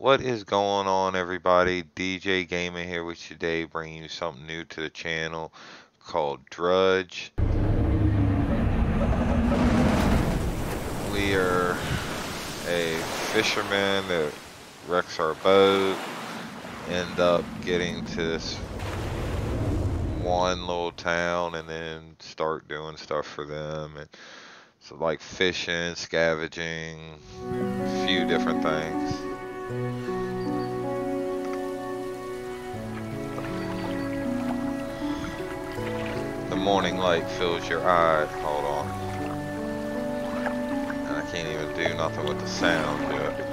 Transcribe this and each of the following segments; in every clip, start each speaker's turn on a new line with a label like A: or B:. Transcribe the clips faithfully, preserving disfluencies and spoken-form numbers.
A: What is going on, everybody? D J Gaming here with you today, bringing you something new to the channel called Dredge. We are a fisherman that wrecks our boat, end up getting to this one little town, and then start doing stuff for them, and so like fishing, scavenging, a few different things. The morning light fills your eye. Hold on. And I can't even do nothing with the sound yet.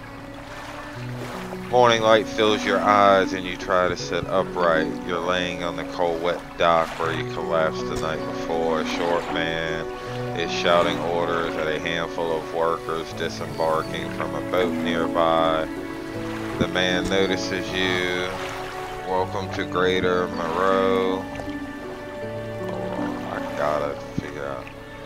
A: Morning light fills your eyes and you try to sit upright. You're laying on the cold, wet dock where you collapsed the night before. A short man is shouting orders at a handful of workers disembarking from a boat nearby. The man notices you. Welcome to Greater Moreau. Gotta figure out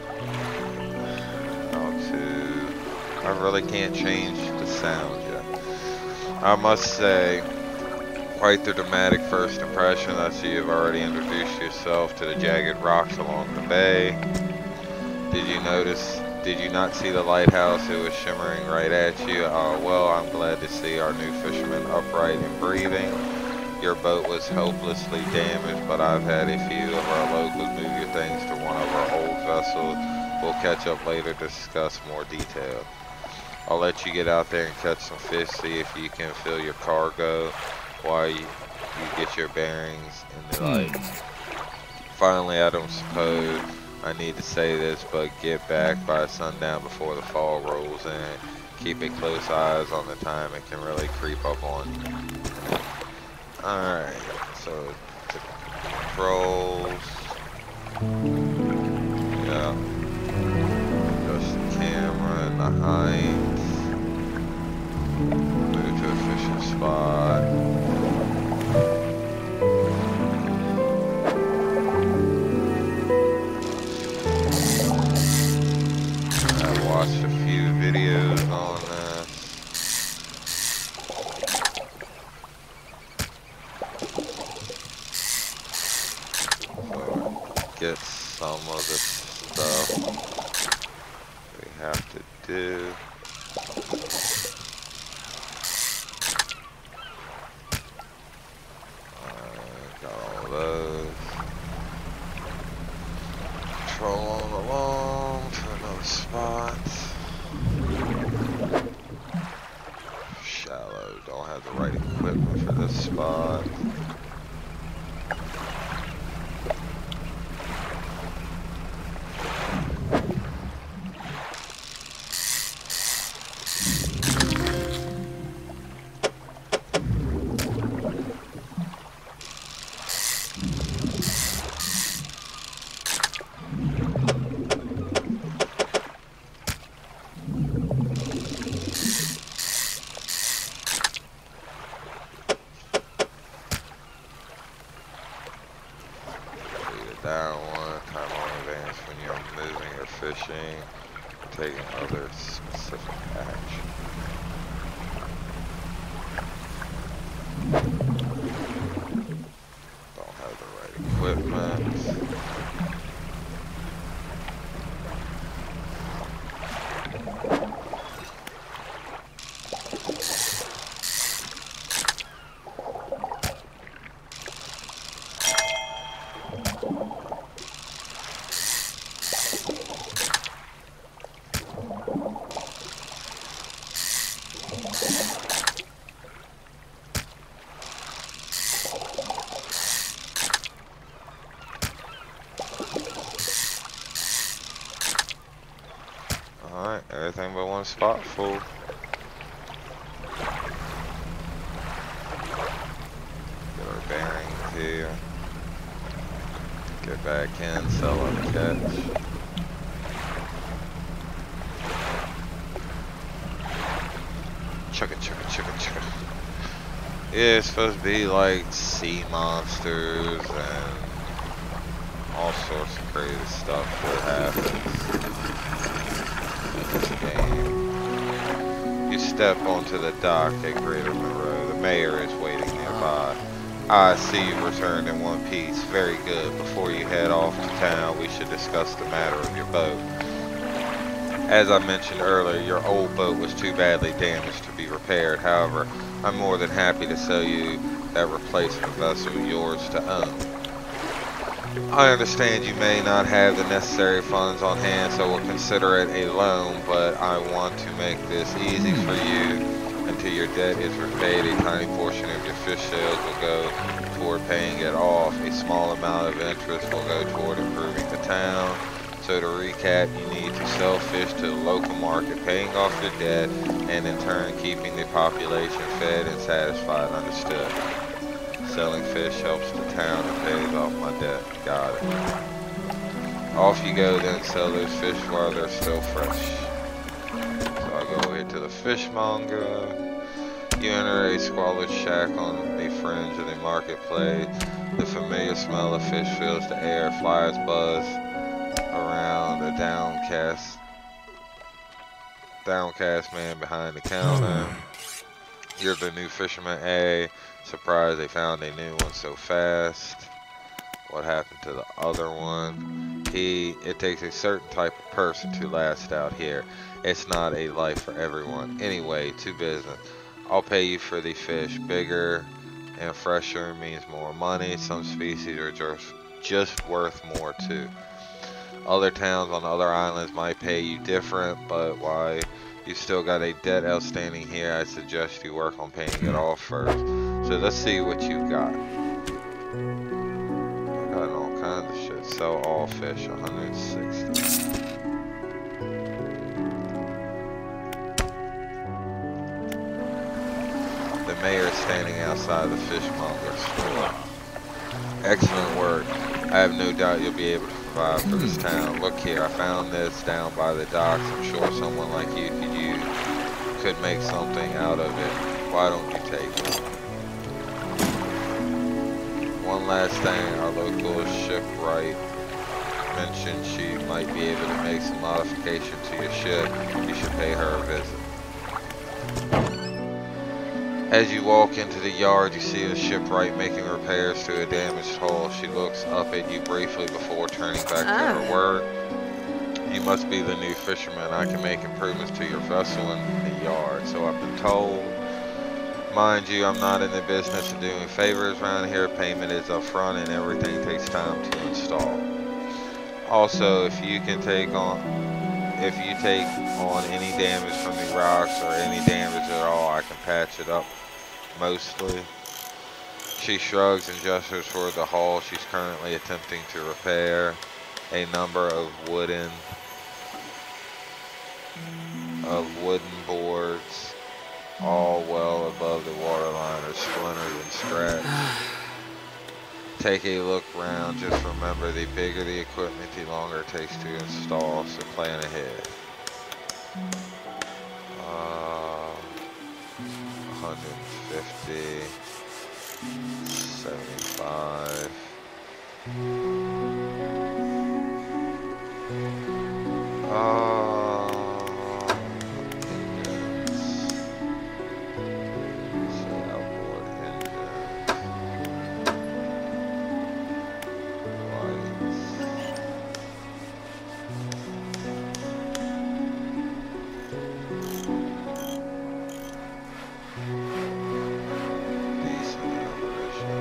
A: how to. I really can't change the sound yet. I must say, quite the dramatic first impression. I see you've already introduced yourself to the jagged rocks along the bay. Did you notice? Did you not see the lighthouse? It was shimmering right at you. Oh, well, I'm glad to see our new fisherman upright and breathing. Your boat was hopelessly damaged, but I've had a few of our locals move your things to one of our old vessels. We'll catch up later to discuss more detail. I'll let you get out there and catch some fish, see if you can fill your cargo while you, you get your bearings in the light. Finally, I don't suppose I need to say this, but get back by sundown before the fall rolls in. Keeping close eyes on the time, it can really creep up on you. Alright, so the controls, yeah, just the camera and the height, move to a fishing spot, I've watched a few videos on this. Get some of the stuff we have to do. Alright, got all those. Control on along to another spot. Shallow, don't have the right equipment for this spot. Down one time on advance when you're moving or fishing, or taking other specific action. Don't have the right equipment. Alright, everything but one spot full. Get our bearings here. Get back in, sell and catch. Chugga chugga chugga chugga. Yeah, it's supposed to be like sea monsters and all sorts of crazy stuff that happens in this game. You step onto the dock at Greater Monroe. The mayor is waiting nearby. I see you returned in one piece. Very good. Before you head off to town, we should discuss the matter of your boat. As I mentioned earlier, your old boat was too badly damaged to be repaired. However, I'm more than happy to sell you that replacement vessel, yours to own. I understand you may not have the necessary funds on hand, so we'll consider it a loan, but I want to make this easy for you. Until your debt is repaid, a tiny portion of your fish sales will go toward paying it off. A small amount of interest will go toward improving the town. So to recap, you need to sell fish to the local market, paying off your debt, and in turn keeping the population fed and satisfied. Understood. Selling fish helps the town and pays off my debt. Got it. Off you go then, sell those fish while they're still fresh. So I go over here to the fishmonger. You enter a squalid shack on the fringe of the marketplace. The familiar smell of fish fills the air. Flies buzz around a downcast, downcast man behind the counter. You're the new fisherman, eh? Surprised they found a new one so fast. What happened to the other one? He, it takes a certain type of person to last out here. It's not a life for everyone. Anyway, to business. I'll pay you for the fish. Bigger and fresher means more money. Some species are just, just worth more too. Other towns on other islands might pay you different, but why you still got a debt outstanding here, I suggest you work on paying it off first. So let's see what you've got. I got all kinds of shit. Sell all fish, one hundred sixty. The mayor is standing outside the fishmonger's store. Excellent work. I have no doubt you'll be able to provide for this town. Look here, I found this down by the docks. I'm sure someone like you could use, could make something out of it. Why don't you take it? One last thing, our local shipwright mentioned she might be able to make some modification to your ship. You should pay her a visit. As you walk into the yard, you see a shipwright making repairs to a damaged hull. She looks up at you briefly before turning back to her work. You must be the new fisherman. I can make improvements to your vessel in the yard, so I've been told. Mind you, I'm not in the business of doing favors around here. Payment is up front and everything takes time to install. Also, if you can take on if you take on any damage from the rocks or any damage at all, I can patch it up mostly. She shrugs and gestures toward the hull she's currently attempting to repair. A number of wooden of wooden boards, all well above the waterline, are splintered and scratched. Take a look round. Just remember, the bigger the equipment, the longer it takes to install, so plan ahead. Uh, one hundred fifty, seventy-five. Uh, engines. Set outboard engines. Lights. Decent operation.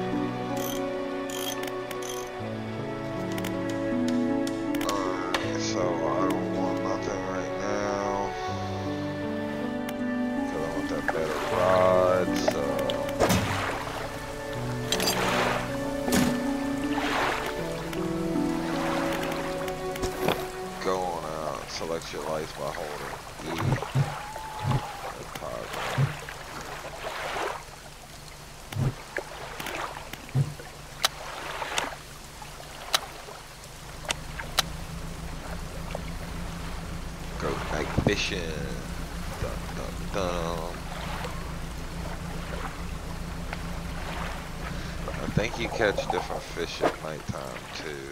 A: Alright, so I don't want nothing right now. Cause I want that better rod, so go on out, select your lights by holding E. Toggle. Go night fishing. Dun, dun, dun. I think you catch different fish at nighttime too.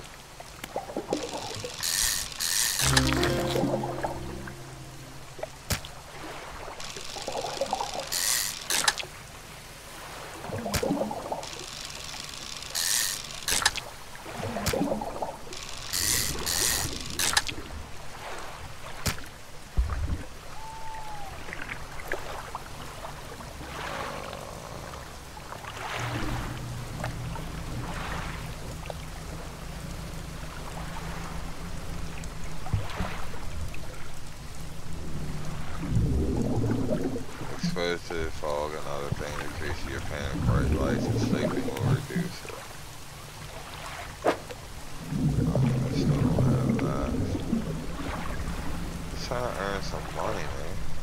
A: visited fog, another thing increases your panic. Bright lights and sleeping will reduce it. Oh, I still don't have that. Just trying to earn some money, man.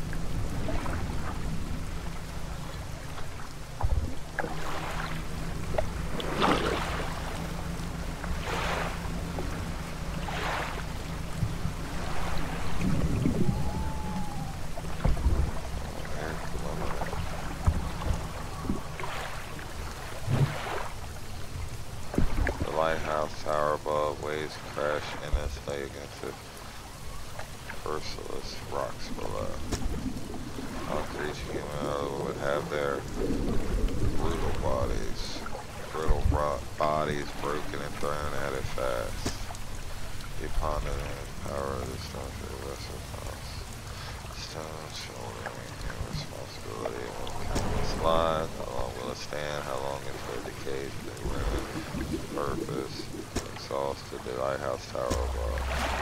A: Lighthouse tower above, waves crash endlessly against the merciless rocks below. All creatures human would have their brutal bodies, brittle bodies broken and thrown at it fast. The ponderous power of the stone for the rest of the house. Stone shouldering and responsibility of countless lives. How long will it stand? How long until it decays and ruins? Purpose, exhausted, the lighthouse tower above.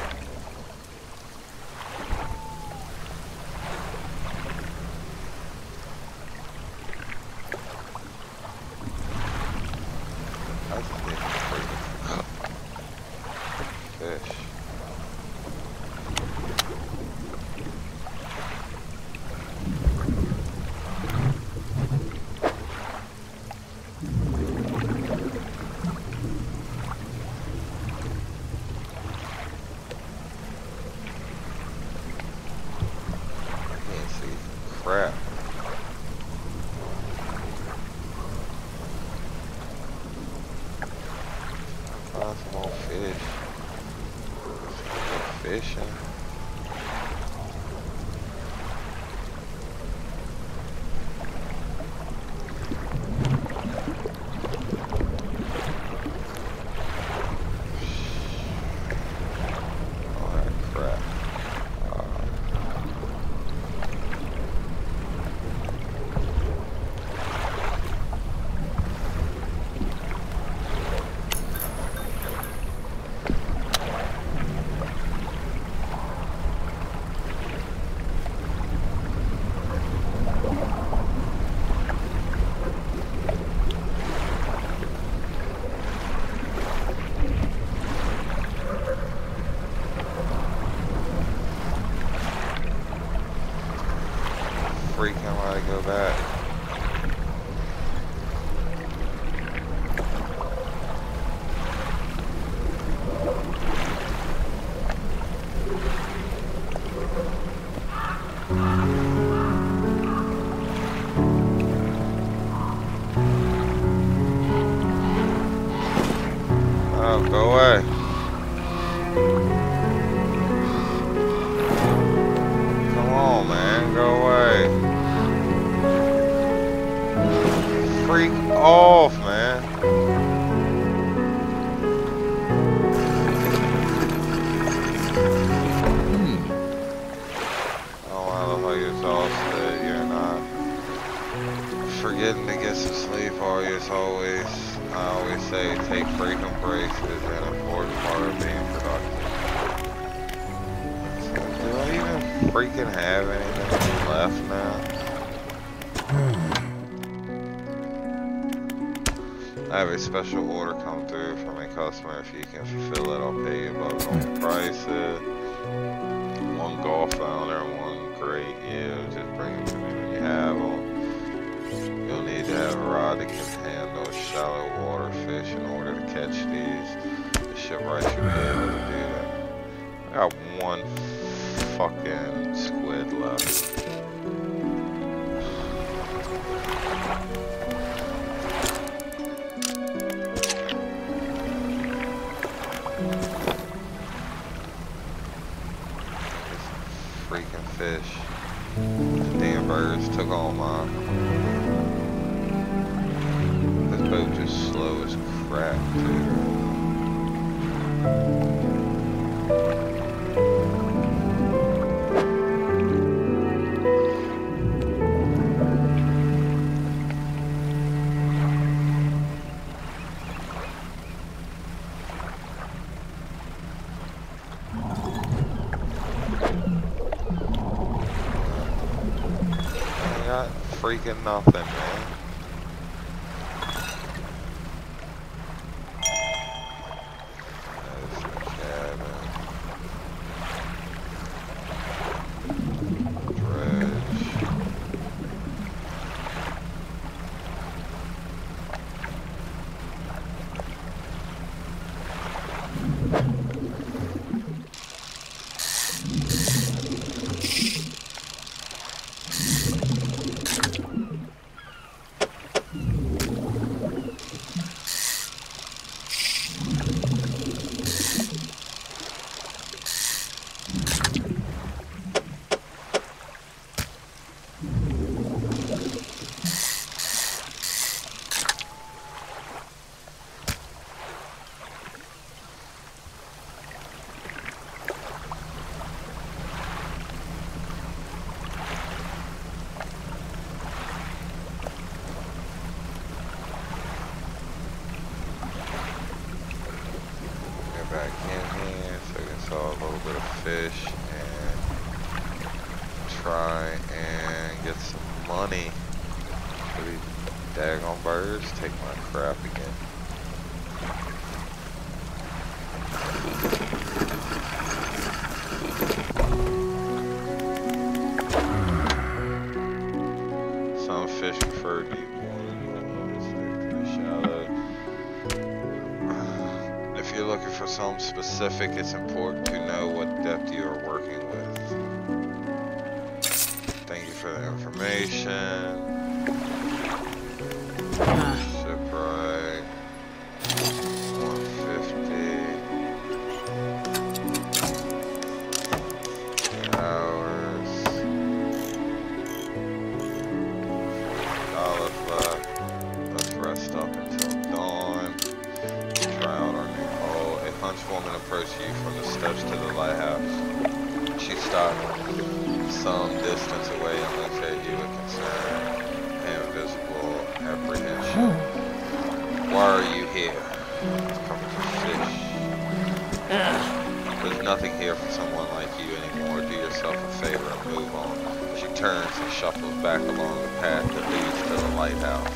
A: I just need to freaking fish. Crap. Find some more fish. Fishing. All that crap. Freaking how I go back. Oh, go away. Come on, man, go away. Freak off, man. Oh, I love how you're exhausted. You're not forgetting to get some sleep, are you? It's always, I always say, take freaking breaks is an important part of being productive. So, do I even freaking have anything left now? I have a special order come through from a customer. If you can fulfill it, I'll pay you above normal prices. One golf founder and one great, yeah, just bring them to me when you have them. You'll need to have a rod that can handle shallow water fish in order to catch these. The shipwright should be able to do that. I got one fucking squid left. Freaking fish. The damn birds took all mine. This boat just slow as crap, too. freaking nothing, man. There's the cabin. Dredge. Back in here so I can saw a little bit of fish and try and get some money for these daggone birds. Take my crap again. Some fish prefer deep water, but others like shallow. If you're looking for something specific, it's important to know what depth you are working with. Thank you for the information. Shipwright. one fifty. Hours. Dollars left. Let's rest up until dawn. Try out our new hole. A huntswoman approached you from the steps to the lighthouse. She stopped some distance away and looked at you with concern and visible apprehension. Why are you here? Coming to fish. There's nothing here for someone like you anymore. Do yourself a favor and move on. She turns and shuffles back along the path that leads to the lighthouse.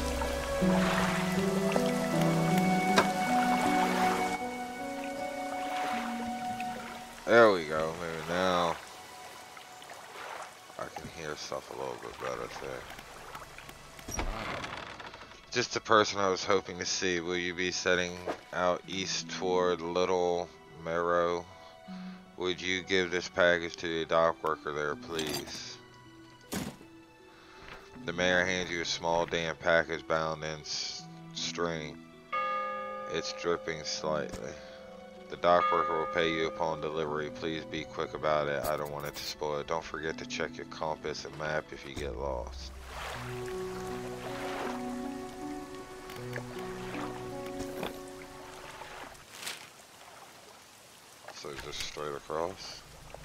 A: There we go. Maybe now I can hear stuff a little bit better too. Just the person I was hoping to see. Will you be setting out east toward Little Merrow? Would you give this package to the dock worker there, please? The mayor hands you a small damn package bound in string. It's dripping slightly. The dock worker will pay you upon delivery. Please be quick about it. I don't want it to spoil. Don't forget to check your compass and map if you get lost. So just straight across.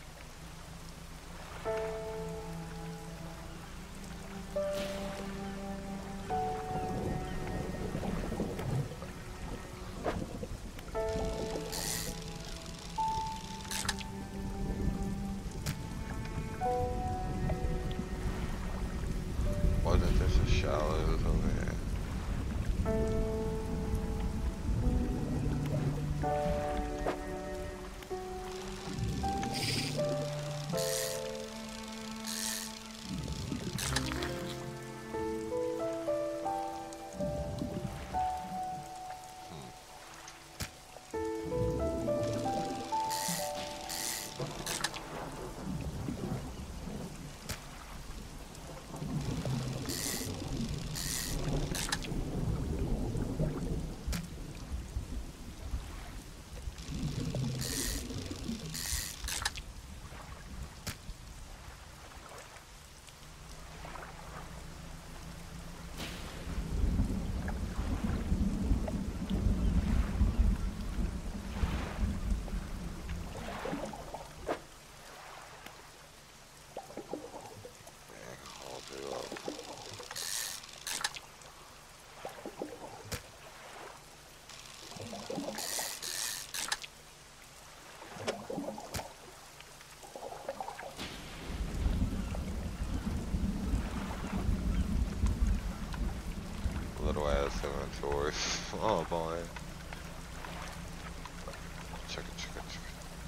A: Wasn't this a shallows over here? Oh boy. Check it, check it, check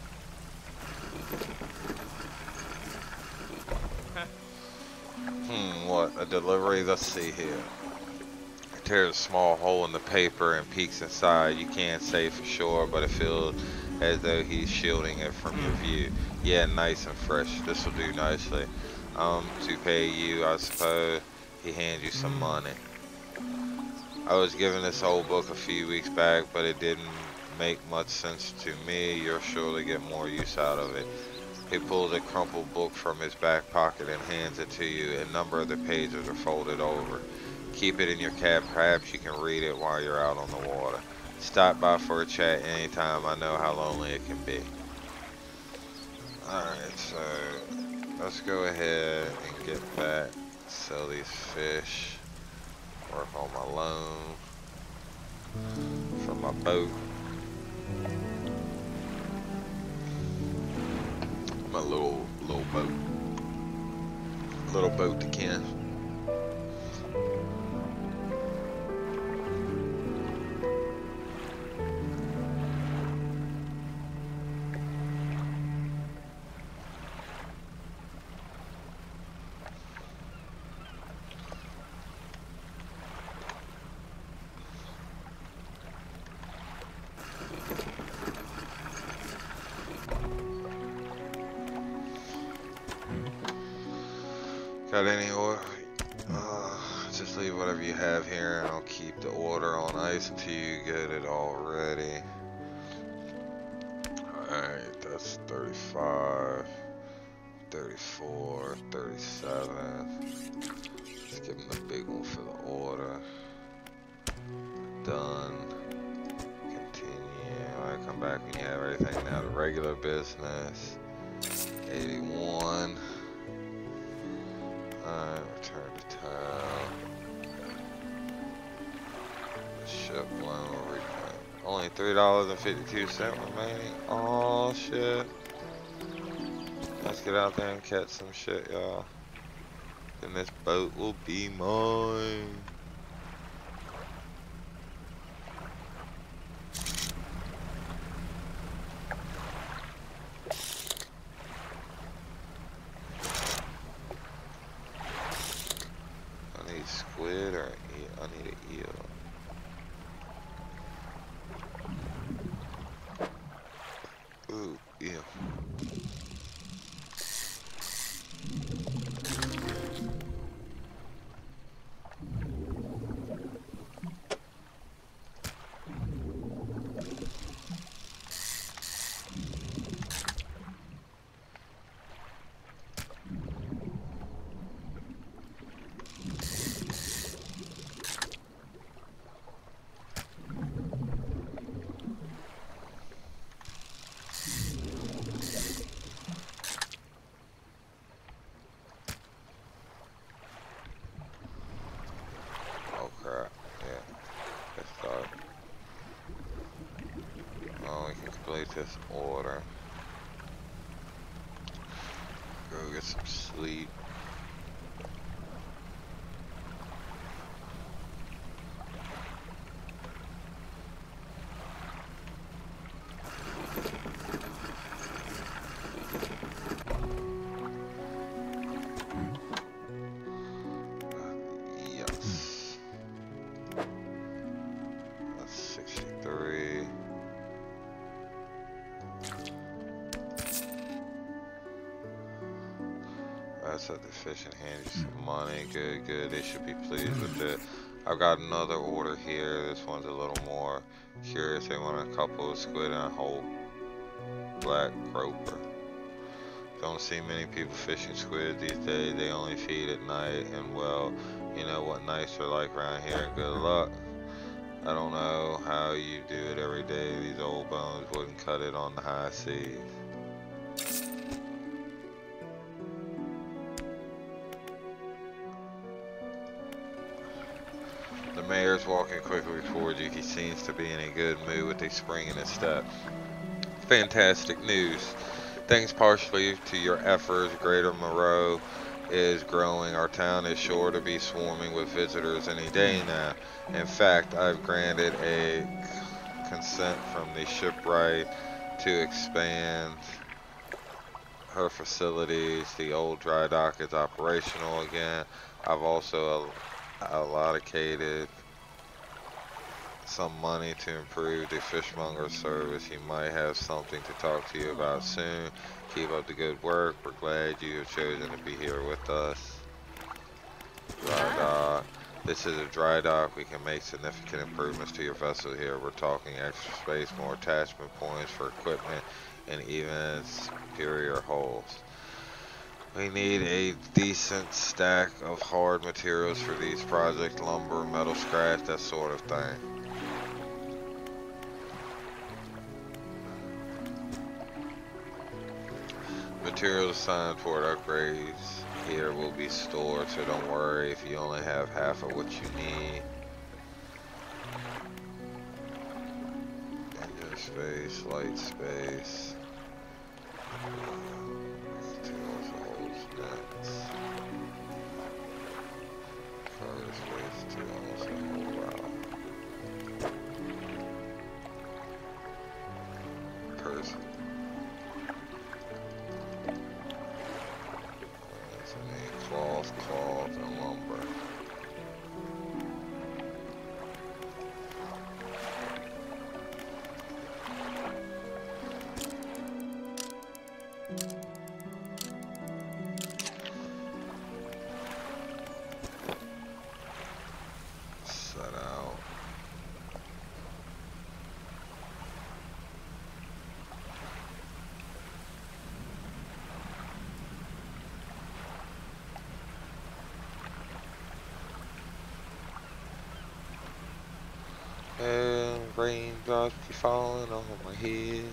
A: it. Hmm, what? A delivery? Let's see here. Tears a small hole in the paper and peeks inside. You can't say for sure, but it feels as though he's shielding it from your view. Yeah, nice and fresh. This will do nicely. Um, to pay you, I suppose. He hands you some money. I was given this old book a few weeks back, but it didn't make much sense to me. You'll surely get more use out of it. He pulls a crumpled book from his back pocket and hands it to you. A number of the pages are folded over. Keep it in your cab. Perhaps you can read it while you're out on the water. Stop by for a chat anytime. I know how lonely it can be. Alright, so let's go ahead and get back. Sell these fish. Work on my loan for my boat. My little little boat. Little boat to Ken. Got any order? Uh, just leave whatever you have here and I'll keep the order on ice until you get it all ready. Alright, that's thirty-five, thirty-four, thirty-seven. Let's give him the big one for the order. Done. Continue. Alright, come back when you have everything now. The regular business. eighty-one. Alright, return to town. Ship loan repayment. Only three dollars and fifty-two cents remaining. Oh shit. Let's get out there and catch some shit, y'all. Then this boat will be mine. Squid or eel? I need an eel. Ooh, eel. This order. Go get some sleep. Yes. That's sixty-three. That's at the fish and hand you some money. Good, good. They should be pleased with it. I've got another order here. This one's a little more curious. They want a couple of squid and a whole black grouper. Don't see many people fishing squid these days. They only feed at night. And well, you know what nights are like around here. Good luck. I don't know how you do it every day. These old bones wouldn't cut it on the high seas. The mayor's walking quickly towards you. He seems to be in a good mood with a spring in his step. Fantastic news. Thanks partially to your efforts, Greater Moreau is growing. Our town is sure to be swarming with visitors any day now. In fact, I've granted a consent from the shipwright to expand her facilities. The old dry dock is operational again. I've also allocated some money to improve the fishmonger service. He might have something to talk to you about soon. Keep up the good work. We're glad you have chosen to be here with us. Dry dock. This is a dry dock. We can make significant improvements to your vessel here. We're talking extra space, more attachment points for equipment, and even superior hulls. We need a decent stack of hard materials for these projects, lumber, metal scrap, that sort of thing. Materials assigned toward upgrades here will be stored, so don't worry if you only have half of what you need. Engine space, light space. Materials holds nets. Cargo space, two almost a whole route. Person. Cloth, cloth, and lumber. Set out. And raindrops be falling on my head.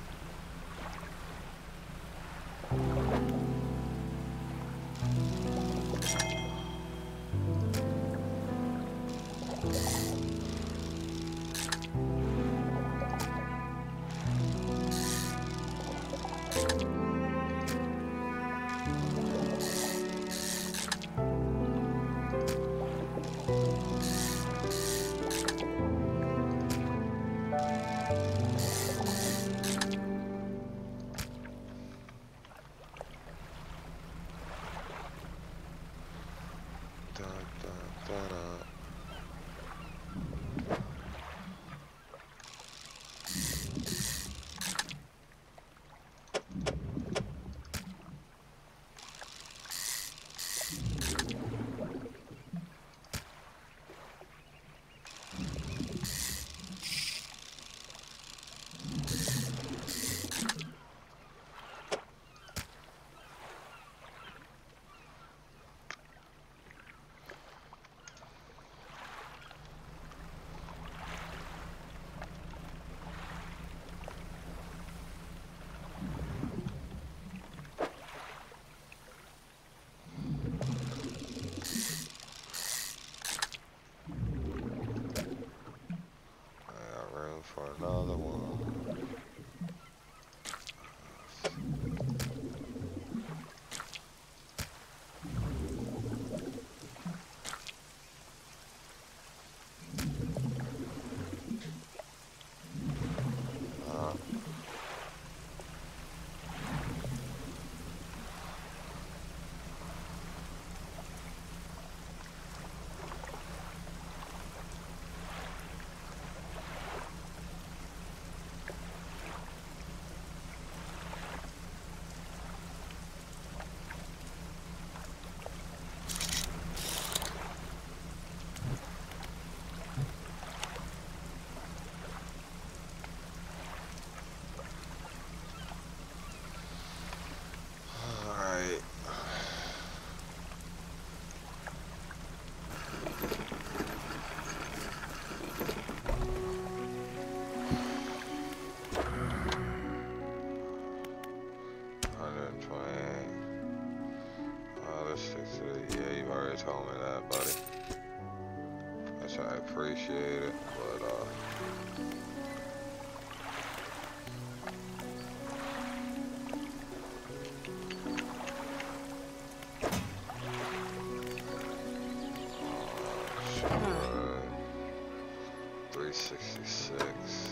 A: For another one. Uh, Alright. one twenty. Oh, let's stick to it. Yeah, you've already told me that, buddy. Which I appreciate it, but uh sixty-six.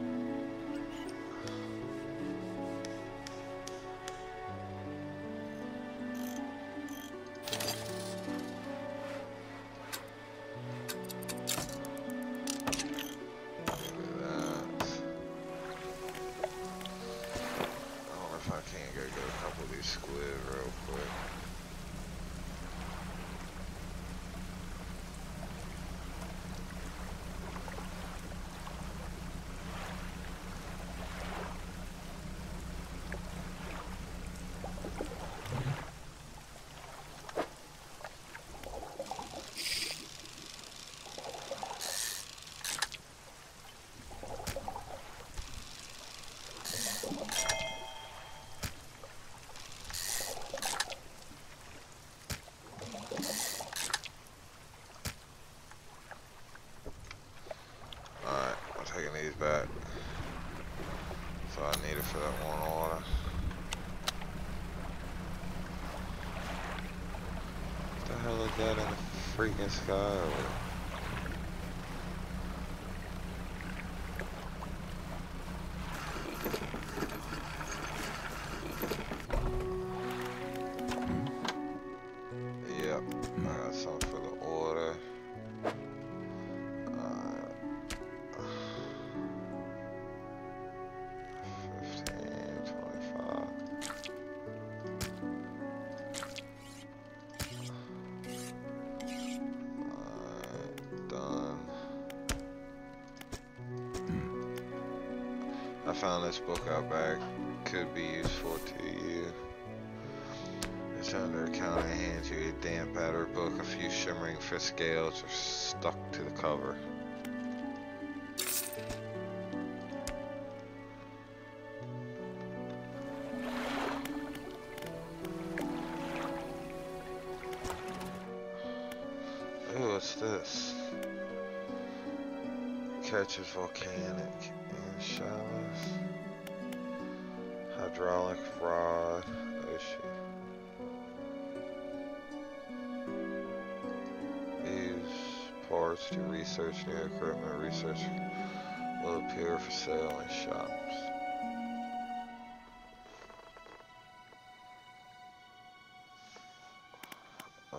A: Squid real quick. Taking these back. So I need it for that one order. What the hell is that in the freaking sky? Yep, I got some for the order. I found this book out back. Could be useful to you. It's under accounting. Hands you a damp outer book. A few shimmering fish scales are stuck to the cover. Ooh, what's this? Catches volcanic in shallows. Hydraulic rod. Ocean. Use parts to research new equipment. Research will appear for sale in shops. Uh,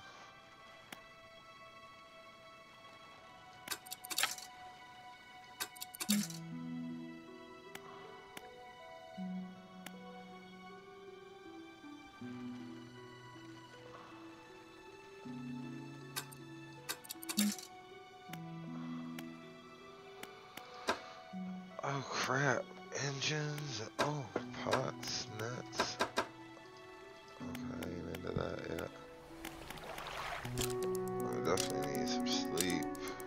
A: Oh crap, engines, oh, pots, nuts. Okay, I ain't into that yet. I definitely need some sleep.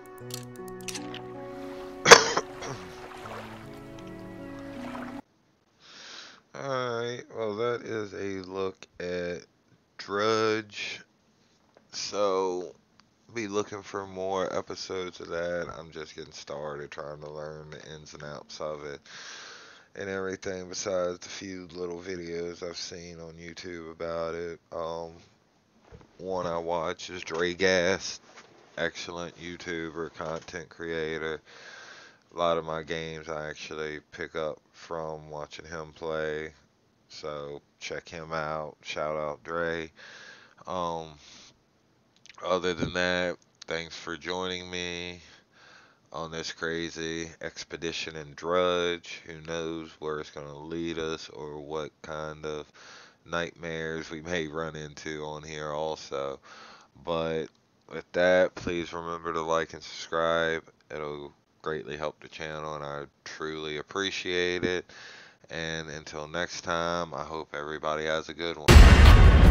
A: Alright, well that is a look at Dredge. So, be looking for more episodes of that. I'm just getting started trying to learn the ins and outs of it and everything, besides the few little videos I've seen on YouTube about it. Um, one I watch is Dredge, excellent YouTuber, content creator. A lot of my games I actually pick up from watching him play, so check him out. Shout out Dre. Um, other than that, thanks for joining me on this crazy expedition in Dredge. Who knows where it's going to lead us or what kind of nightmares we may run into on here also. But with that, please remember to like and subscribe. It'll greatly help the channel and I truly appreciate it. And until next time, I hope everybody has a good one.